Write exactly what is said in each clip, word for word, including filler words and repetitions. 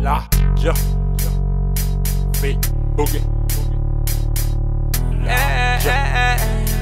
La, ja, V, boogie. La, ja.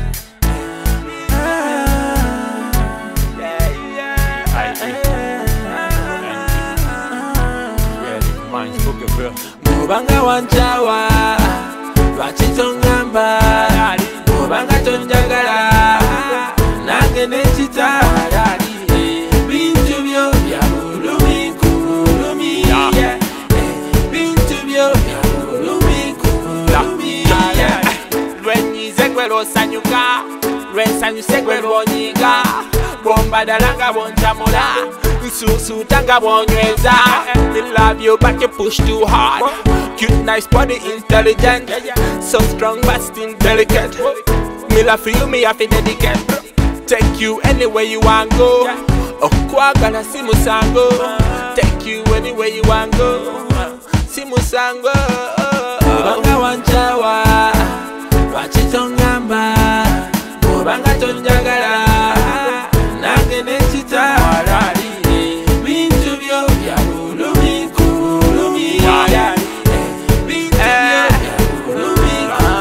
Mubanga wanchawa lwakitongamba mubanga tonjagala nange nekita bintu byo bya bulumi kulumi bintu byo bya bulumi kulumi lwenyize gwe lwosanyuka lwensanyuse gwe lwonyiga bombadalanga boncamula nsusuuta nga bwonyweza. Me love you but you push too hard. Cute, nice body, intelligent, so strong but still delicate. Me love for you, me have to dedicate. Take you anywhere you want go. Okwagala si musango. Take you anywhere you want go. Si musango. Mubanga wanchawa lwakitongamba mubanga tonjagala nange nekita bintu byo bya bulumi kulumi bintu byo bya bulumi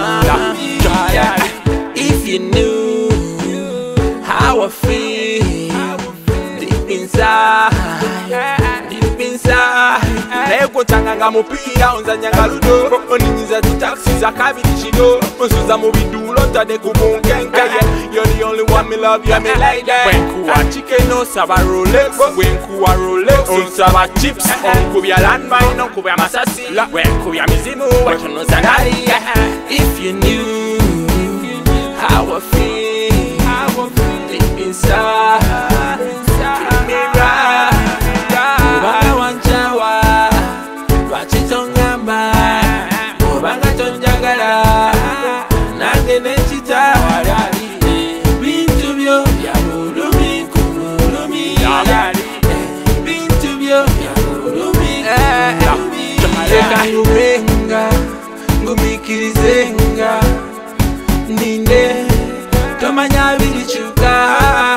kulumi. If you knew how I feel deep inside, deep inside. Leko tanganga mupira onzanyanga ludo oninyiza tutaxi za kabiri chino onsuza mu bidulo tade kubunkenka. You're the only one me love, you me like that. When kuwa chicken no saba Rolex, when kuwa Rolex on saba chips, on kubya landmine, on kubya masasi, when kubya mizimu, what you know salary. If you knew how I feel deep inside, treat me right. Mubanga wanchawa lwakitongamba mubanga tonjagala nange nekita bintu byo bya bulumi kulumi bintu byo bya bulumi leka ngumenga ngumikirizenga ninde tomanya birikyuka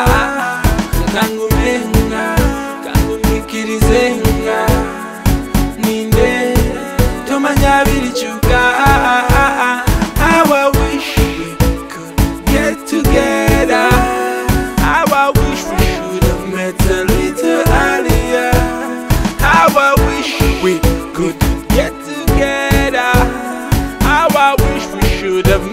kangumenga kangumikirizenga ninde tomanya birikyuka. How I wish we could get together. How I wish we should have met a little earlier. How I wish we could get together. How I wish we should have